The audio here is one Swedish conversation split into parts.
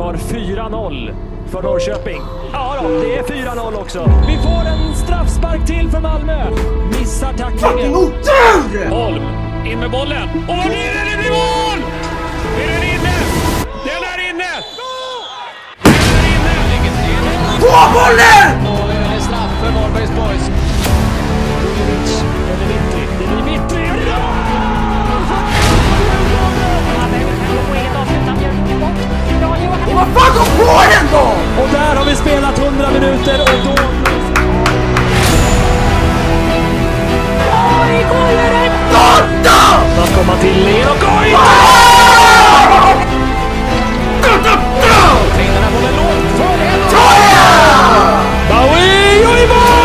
för 4-0 för Norrköping. Ja då, det är 4-0 också. Vi får en straffspark till för Malmö. Missar tacklingen. Holm, in med bollen. Och vad blir det? Det blir mål! Är den inne? Den är inne! Den är inne! På bollen! Och det är straff för Varbergs Boys. Eller Vittri. Det blir Vittri. Vad fan kom på den då? Och där har vi spelat 100 minuter och då... Oj, kommer det! Då! Att komma till Leo och oj! Tränger den här bollen långt för en. Baui och i mål!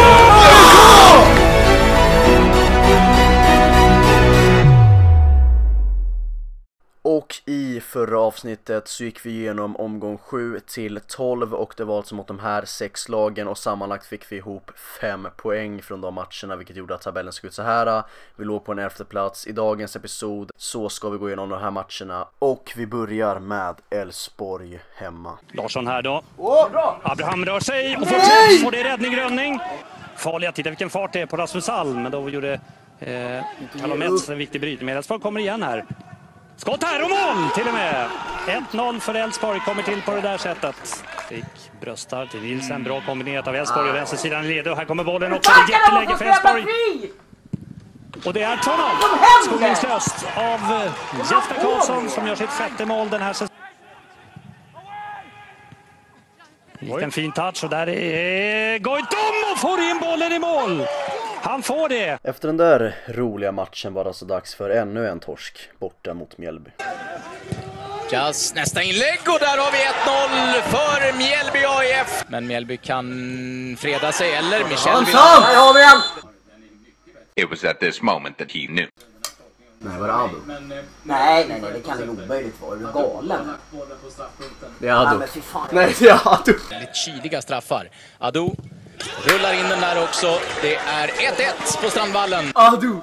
Och i förra avsnittet så gick vi igenom omgång 7 till 12 och det var alltså mot de här 6 lagen och sammanlagt fick vi ihop 5 poäng från de matcherna, vilket gjorde att tabellen såg ut så här. Vi låg på en 11:e plats. I dagens episod så ska vi gå igenom de här matcherna och vi börjar med Elfsborg hemma. Larsson här då. Bra. Abraham rör sig och får träff och det är räddning. Farliga, titta vilken fart det är på Rasmus Alm, men då gjorde Kalomets en viktig brytning. Men Elfsborg kommer igen här. Skott här och mål till och med. 1-0 för Elfsborg, kommer till på det där sättet. Fick bröstar till Wilsen, bra kombinerat av Elfsborg och vänstersidan i led. Och här kommer bollen också, det är jätteläge för Elfsborg. Och det är 2-0. Skoningslöst av Jesper Karlsson som gör sitt 5:e mål den här säsongen. Gick en fin touch och där är Goitom och får in bollen i mål. Han får det! Efter den där roliga matchen var det alltså dags för ännu en torsk borta mot Mjällby. Just nästa inlägg och där har vi 1-0 för Mjällby AIF. Men Mjällby kan freda sig, eller Michel vill... Här har vi en! It was at this moment that he knew. Nej, var det Ado? Nej, det kan ju omöjligt vara. Är du galen? Det är Ado. Nej, men fy fan. Nej, det är Ado. Väldigt kyliga straffar. Ado rullar in den där också. Det är 1-1 på Strandvallen. Ado.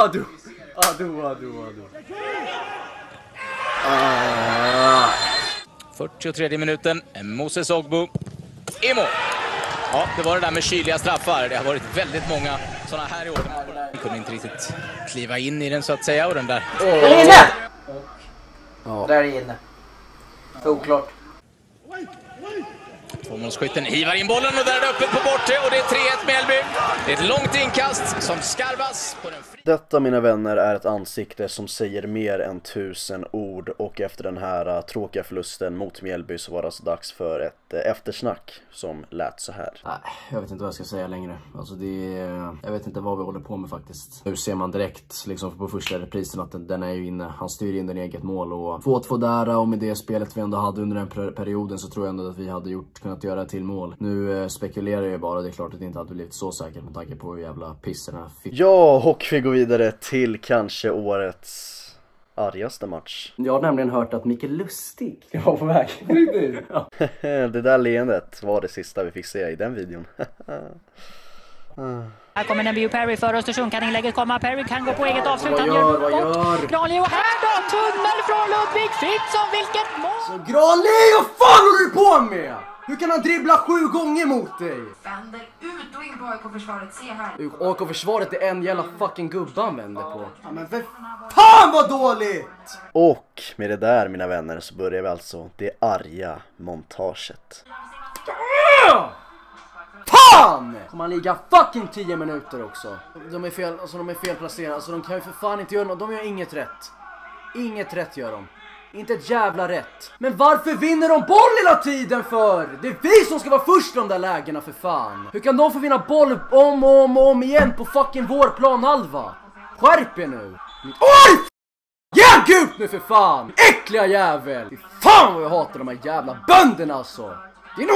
43 minuten. Moses Ogbu. Emo. Ja, det var det där med kyliga straffar. Det har varit väldigt många sådana här i år. Man kunde inte riktigt kliva in i den så att säga. Och den där... Den är inne! Ja. Där är inne. För oklart. Tvåmålsskytten hivar in bollen och där är det öppet på bortre och det är 3-1 Mjällby. Det är ett långt inkast som skarvas på den fri... Detta, mina vänner, är ett ansikte som säger mer än 1000 ord och efter den här tråkiga förlusten mot Mjällby så var det alltså dags för ett eftersnack som lät så här. Nej, jag vet inte vad jag ska säga längre. Alltså jag vet inte vad vi håller på med faktiskt. Nu ser man direkt liksom på första reprisen att den är ju inne. Han styr in den eget mål och 2-2 där och med det spelet vi ändå hade under den perioden så tror jag ändå att vi hade kunnat göra till mål. Nu spekulerar jag bara, det är klart att det inte hade blivit så säkert med tanke på hur jävla pisserna fick. Ja, och vi går vidare till kanske årets argaste match. Jag har nämligen hört att Mikael Lustig var på väg. Ja. Det där leendet var det sista vi fick se i den videon. Här kommer Nebio Perry för Östersund, kan inlägget komma, Perry kan gå på eget avslut. Vad gör? Granli och här då, tunnel från Ludvig Fritzson, vilket mål! Så Granli, vad fan håller du på med? Hur kan han dribbla 7 gånger mot dig? Vänder ut och in på AIK-försvaret, se här. AIK-försvaret är en jävla fucking gubbe han vänder på. Ja, men för fan vad dåligt! Och med det där, mina vänner, så börjar vi alltså det arga montaget. Fan! Kommer han ligga fucking 10 minuter också? De är felplacerade, alltså de kan ju för fan inte göra något, de gör inget rätt. Inget rätt gör de. Inte ett jävla rätt. Men varför vinner de boll hela tiden för? Det är vi som ska vara först i de där lägena för fan. Hur kan de få vinna boll om och om igen på fucking vår planhalva? Skärp er nu. Oj! Jävla gult nu för fan! Äckliga jävel! Fy fan vad jag hatar de här jävla bönderna alltså. Din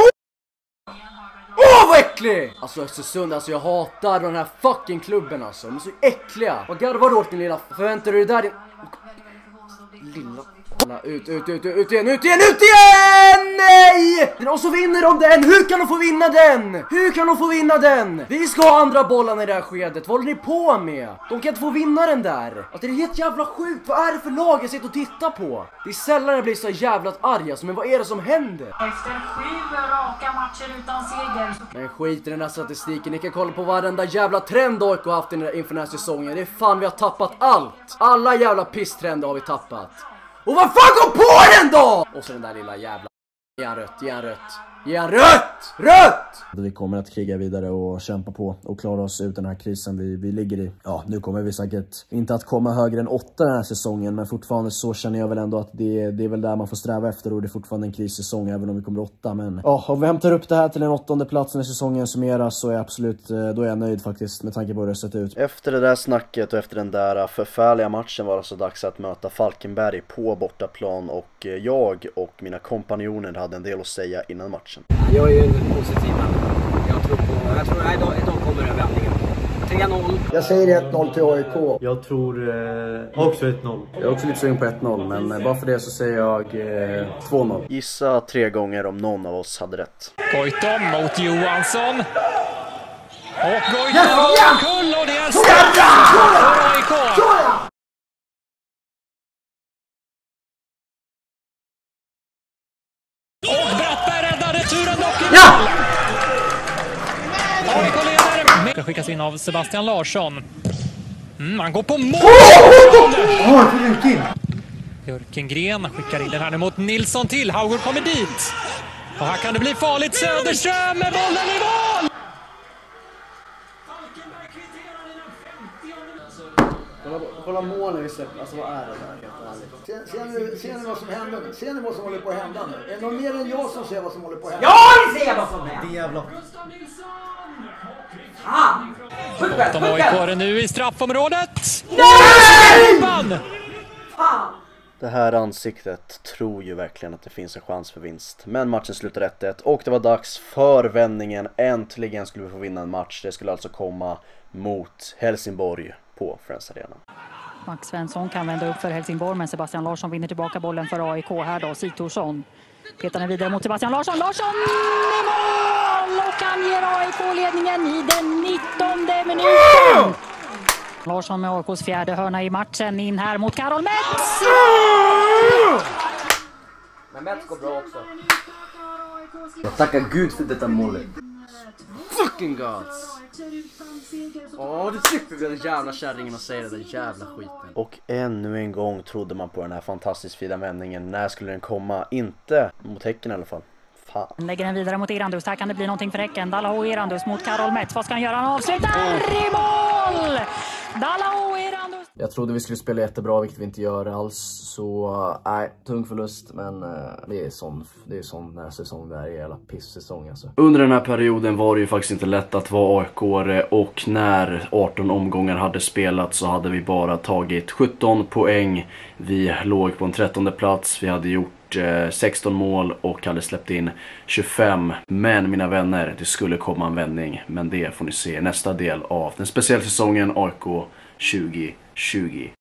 vad äcklig! Alltså Östersund, alltså jag hatar den här fucking klubben alltså. De är så äckliga. Vad garvar du åt din lilla... Förväntar du dig där din... Lilla... Ut igen! Nej! Den Och så vinner de den! Hur kan de få vinna den? Hur kan de få vinna den? Vi ska ha andra bollarna i det här skedet. Vad håller ni på med? De kan inte få vinna den där. Alltså, det är helt jävla sjukt. Vad är det för lag jag sitter och tittar på? Det är sällan jag blir så jävla arg alltså, men vad är det som händer? Efter 7 raka matcher utan seger. Men skit i den här statistiken. Ni kan kolla på varenda jävla trend AIK har haft inför den här säsongen. Det är fan, vi har tappat allt. Alla jävla pisstrender har vi tappat. Och vad fan kom på den då? Och så den där lilla jävla... Ge han rött, ge han rött. Ge han rött! Rött! Vi kommer att kriga vidare och kämpa på och klara oss ut den här krisen vi ligger i. Ja, nu kommer vi säkert inte att komma högre än 8 den här säsongen, men fortfarande så känner jag väl ändå att det är väl där man får sträva efter, och det är fortfarande en krissäsong även om vi kommer 8. Men ja, om vi hämtar upp det här till en 8:e plats när säsongen summeras så är jag absolut, då är jag nöjd faktiskt med tanke på hur det sett ut. Efter det där snacket och efter den där förfärliga matchen var det så dags att möta Falkenberg på bortaplan, och jag och mina kompanjoner hade en del att säga innan matchen. Jag är ju positiv. Jag tror de kommer över vändningen. 3-0. Jag säger 1-0 till AIK. Jag tror också 1-0. Jag är också lite sugen på 1-0, men bara för det så säger jag 2-0. Gissa 3 gånger om någon av oss hade rätt. Goitom mot Johansson. Och Goitom går omkull och det är straff för AIK. Och Brattberg räddar returen dock i mål. AIK-ledare. Ska skickas in av Sebastian Larsson. Han går på mål. Björkengren skickar in den här nu mot Nilsson till. Hauger kommer dit. Och här kan det bli farligt. Söderström med bollen i mål. Kolla målen vi släpper. Alltså vad är det där? Ser ni vad som händer? Ser ni vad som håller på att hända nu? Är det någon mer än jag som ser vad som håller på att hända? Jag ser vad som händer! Det jävla... De AIK nu i straffområdet. Nej! Det här ansiktet tror ju verkligen att det finns en chans för vinst. Men matchen slutar 1-1 och det var dags för vändningen. Äntligen skulle vi få vinna en match. Det skulle alltså komma mot Helsingborg på Friends Arena. Max Svensson kan vända upp för Helsingborg, men Sebastian Larsson vinner tillbaka bollen för AIK här då. Sigthorsson petar den vidare mot Sebastian Larsson. Larsson i mål! Och han ger AIK ledningen i den 19:e minuten. Larsson med AIKs 4:e hörna i matchen, in här mot Karol Metz. Men Metz går bra också. Jag tackar Gud för detta målet. Fucking gods. Det slipper vi den jävla kärringen och säger den jävla skiten. Och ännu en gång trodde man på den här fantastiskt fina vändningen. När skulle den komma? Inte mot Häcken i alla fall. Fan. Lägger den vidare mot Erandus. Här kan det bli någonting för Häcken. Dalao Erandus mot Karol Metz. Vad ska han göra? Han avslutar i mål! Dalao Erandus. Jag trodde vi skulle spela jättebra, vilket vi inte gör alls. Så nej, tung förlust. Men det är sån den här säsongen där. Det är jävla piss-säsong alltså. Under den här perioden var det ju faktiskt inte lätt att vara AIK-are. Och när 18 omgångar hade spelat så hade vi bara tagit 17 poäng. Vi låg på en 13:e plats. Vi hade gjort 16 mål och hade släppt in 25. Men mina vänner, det skulle komma en vändning. Men det får ni se nästa del av den speciella säsongen AIK 2020.